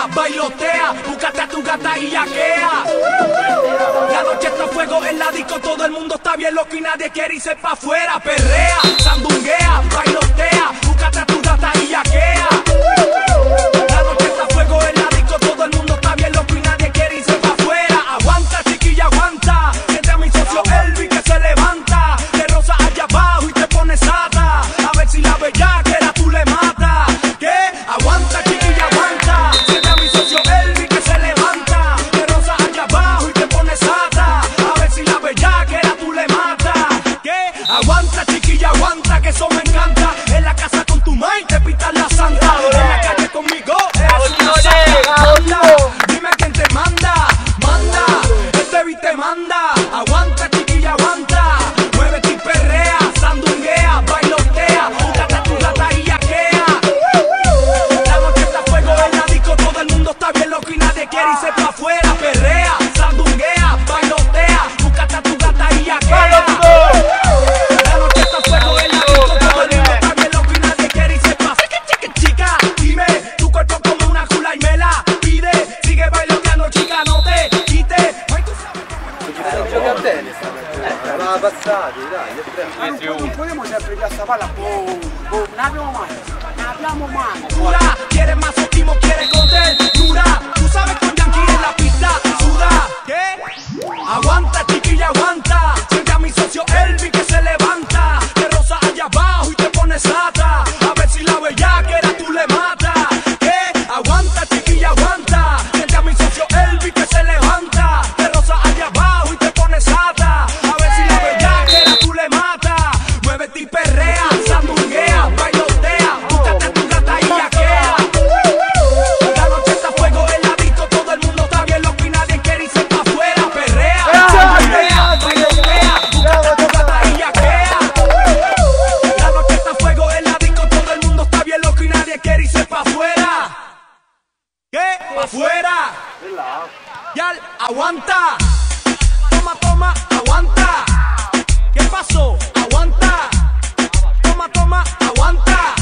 bailotea, búscate a tu gata y yaquea. La noche está a fuego en la disco, todo el mundo está bien loco y nadie quiere irse pa' afuera. Perrea, sandunguea, bailotea, búscate a tu gata y yaquea. La noche está a fuego en la disco, todo el mundo está bien loco y nadie quiere irse pa' afuera. Aguanta, chiquilla, aguanta, siente a mi socio Elvi que se levanta, te roza allá abajo y te pone sata, a ver si la bellaquera tú le mata. ¿Qué? Aguanta, chiquilla, aguanta, siente a mi socio Elvi que se levanta, te roza allá abajo y te pone sata, a ver si la bellaquera tú le mata. ¿Qué? Aguanta, chiquilla, aguanta, que eso me encanta. En la casa con tu maíz te pitas la santa, en la calle conmigo eres una santa. Manda, dime quién te manda, manda, este beat te manda. Aguanta, chiquilla, aguanta, muévete y perrea, sandunguea, bailotea, búscate a tu gata y yaquea. La noche está a fuego en la disco, todo el mundo está bien loco y nadie quiere irse pa' afuera. Perrea, sandunguea, bailotea, búscate a tu gata y yaquea. La noche está a fuego en la disco, todo el mundo está bien loco y nadie quiere irse pa' afuera. Chica, dime, tu cuerpo como una jula y me la pide. Sigue bailoteando, chica, no te quites. Ay, tú sabes. Gioca a tennis, ma passati, dai, Non podemos sempre esta palla, boom, boom, non abbiamo mai. Dura, quiere masoquismo, quiere contender. Dura, tú sabes con Yankee en la pista, suda. ¿Qué? Aguanta, chiquilla, aguanta, siente a mi socio Elvi que se levanta, te roza allá abajo y te pone sata, a ver si la bellaquera tú le mata. ¿Qué? Aguanta, chiquilla, aguanta, siente a mi socio Elvi que se levanta, te roza allá abajo y te pone sata, a ver si la bellaquera tú le mata. Muévete y perrea, sandunguea, bailotea, búscate a tu gata y yaquea. La noche está a fuego en la disco, todo el mundo está bien loco y nadie quiere irse pa' afuera. Perrea, sandunguea, bailotea, búscate a tu gata y yaquea. La noche está a fuego en la disco, todo el mundo está bien loco y nadie quiere irse pa' afuera. ¿Qué? Pa' afuera. Yal, aguanta. Toma, toma, aguanta. ¿Qué pasó? Aguanta. Toma, toma, aguanta.